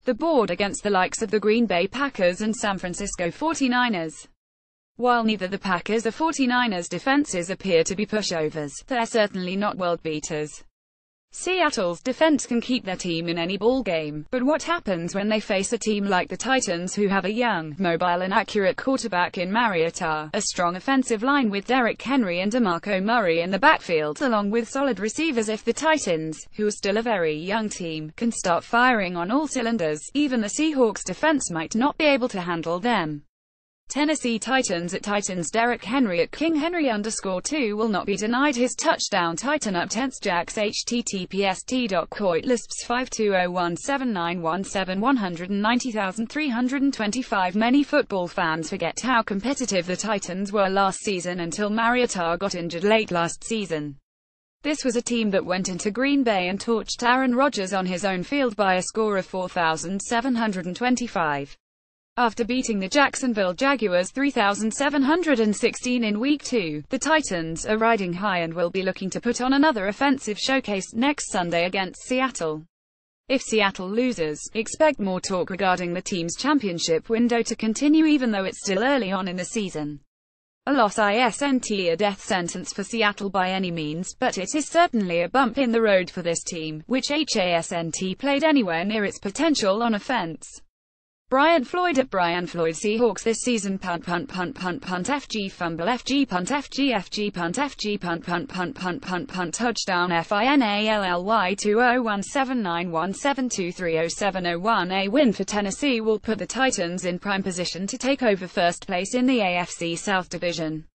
the board against the likes of the Green Bay Packers and San Francisco 49ers. While neither the Packers or 49ers defenses appear to be pushovers, they're certainly not world beaters. Seattle's defense can keep their team in any ball game, but what happens when they face a team like the Titans, who have a young, mobile and accurate quarterback in Mariota, a strong offensive line with Derrick Henry and DeMarco Murray in the backfield, along with solid receivers? If the Titans, who are still a very young team, can start firing on all cylinders, even the Seahawks defense might not be able to handle them. Tennessee Titans at Titans. Derrick Henry at King Henry _2 will not be denied his touchdown. Titan up Tents Jacks https t.coit lisps 52017917325. Many football fans forget how competitive the Titans were last season until Mariota got injured late last season. This was a team that went into Green Bay and torched Aaron Rodgers on his own field by a score of 4,725. After beating the Jacksonville Jaguars 3,716 in Week 2, the Titans are riding high and will be looking to put on another offensive showcase next Sunday against Seattle. If Seattle loses, expect more talk regarding the team's championship window to continue even though it's still early on in the season. A loss isn't a death sentence for Seattle by any means, but it is certainly a bump in the road for this team, which hasn't played anywhere near its potential on offense. Bryant Floyd at Brian Floyd. Seahawks this season. Punt FG fumble FG punt FG punt FG punt touchdown FINALLY 2017917230701. A win for Tennessee will put the Titans in prime position to take over first place in the AFC South Division.